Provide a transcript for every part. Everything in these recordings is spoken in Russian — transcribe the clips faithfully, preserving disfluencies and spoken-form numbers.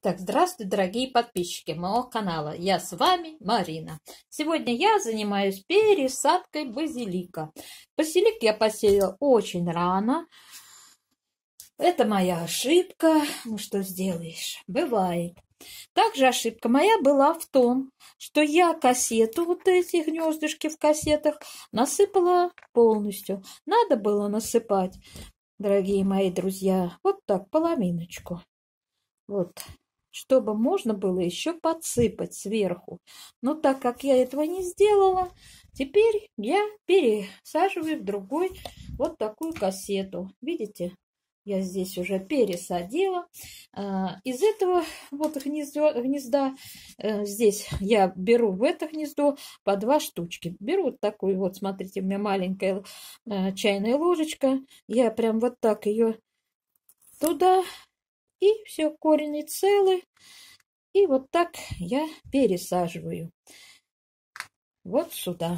Так, здравствуйте, дорогие подписчики моего канала. Я с вами Марина. Сегодня я занимаюсь пересадкой базилика. Базилик я посеяла очень рано. Это моя ошибка. Ну что сделаешь? Бывает. Также ошибка моя была в том, что я кассету, вот эти гнездышки в кассетах, насыпала полностью. Надо было насыпать, дорогие мои друзья, вот так, половиночку. Вот, чтобы можно было еще подсыпать сверху. Но так как я этого не сделала, теперь я пересаживаю в другой вот такую кассету. Видите, я здесь уже пересадила. Из этого вот гнезда, гнезда здесь я беру в это гнездо по два штучки. Беру вот такую вот, смотрите, у меня маленькая чайная ложечка. Я прям вот так ее туда... И все, корень целый. И вот так я пересаживаю. Вот сюда.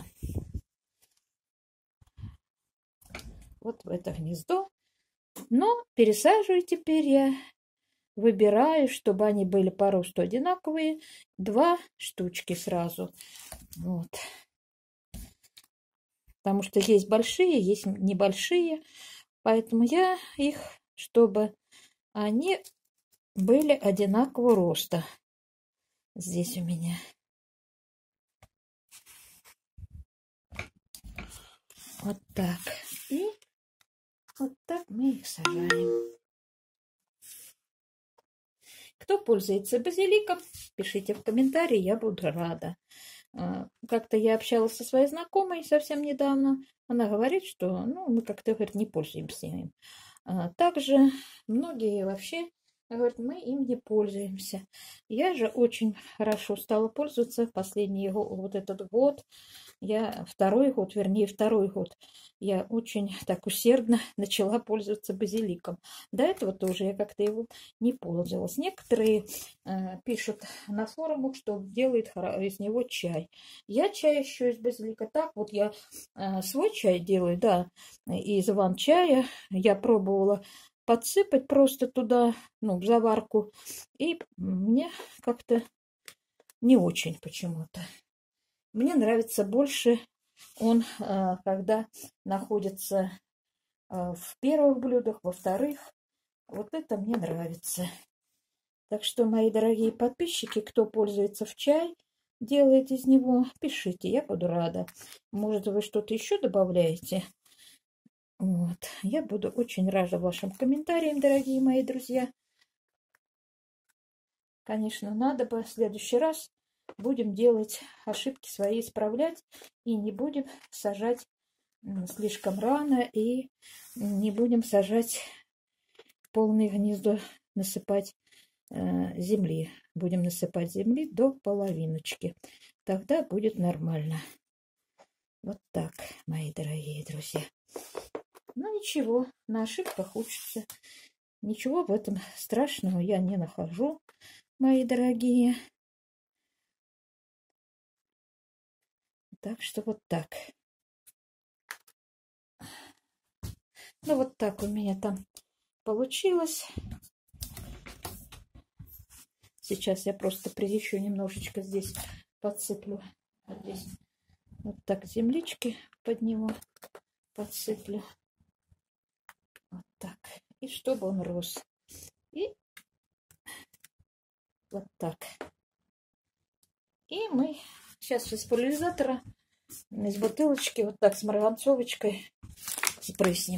Вот в это гнездо. Но пересаживаю теперь я. Выбираю, чтобы они были по росту одинаковые. Два штучки сразу. Вот. Потому что есть большие, есть небольшие. Поэтому я их, чтобы они... были одинакового роста. Здесь у меня. Вот так. И вот так мы их сажаем. Кто пользуется базиликом, пишите в комментарии, я буду рада. Как-то я общалась со своей знакомой совсем недавно. Она говорит, что ну, мы как-то, говорит, не пользуемся им. Также многие вообще... Говорит, мы им не пользуемся. Я же очень хорошо стала пользоваться последний вот этот год. Я второй год, вернее, второй год. Я очень так усердно начала пользоваться базиликом. До этого тоже я как-то его не пользовалась. Некоторые э, пишут на форумах, что делают из него чай. Я чай еще из базилика. Так вот я э, свой чай делаю, да, из иван-чая. Я пробовала подсыпать просто туда, ну, в заварку. И мне как-то не очень почему-то. Мне нравится больше он, когда находится в первых блюдах, во вторых. Вот это мне нравится. Так что, мои дорогие подписчики, кто пользуется в чай, делает из него, пишите, я буду рада. Может, вы что-то еще добавляете? Вот. Я буду очень рада вашим комментариям, дорогие мои друзья. Конечно, надо бы в следующий раз будем делать ошибки свои, исправлять. И не будем сажать слишком рано. И не будем сажать полное гнездо, насыпать э, земли. Будем насыпать земли до половиночки. Тогда будет нормально. Вот так, мои дорогие друзья. Ну, ничего, на ошибках учатся. Ничего в этом страшного я не нахожу, мои дорогие. Так что вот так. Ну, вот так у меня там получилось. Сейчас я просто еще немножечко здесь подсыплю. Вот здесь вот так землички под него подсыплю. Вот так. И чтобы он рос. И вот так. И мы сейчас из пульверизатора, из бутылочки, вот так с марганцовочкой спрыснем.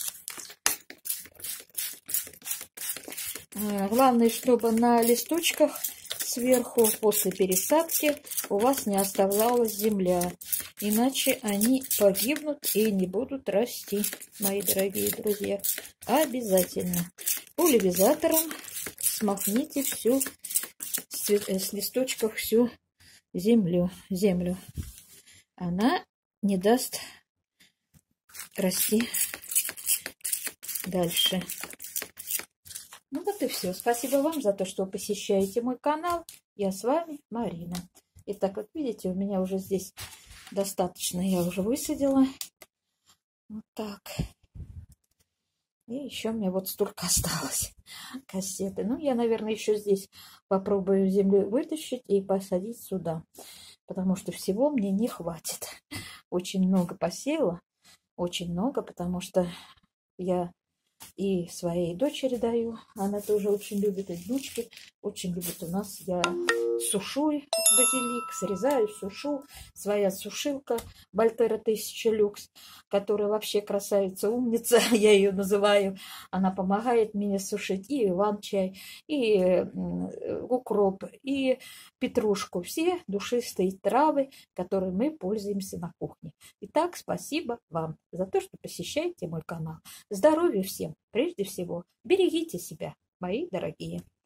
Главное, чтобы на листочках сверху после пересадки у вас не оставлялась земля. Иначе они погибнут и не будут расти, мои дорогие друзья. Обязательно пульверизатором смахните всю с листочков всю землю. землю. Она не даст расти дальше. Ну вот и все. Спасибо вам за то, что посещаете мой канал. Я с вами Марина. Итак, как видите, у меня уже здесь достаточно. Я уже высадила. Вот так. И еще у меня вот столько осталось кассеты. Ну, я, наверное, еще здесь попробую землю вытащить и посадить сюда, потому что всего мне не хватит. Очень много посела, очень много, потому что я и своей дочери даю. Она тоже очень любит, и внучки очень любят. У нас я сушу базилик, срезаю, сушу. Своя сушилка Вольтера тысяча люкс, которая вообще красавица, умница, я ее называю. Она помогает мне сушить и иван-чай, и укроп, и петрушку. Все душистые травы, которыми мы пользуемся на кухне. Итак, спасибо вам за то, что посещаете мой канал. Здоровья всем! Прежде всего, берегите себя, мои дорогие.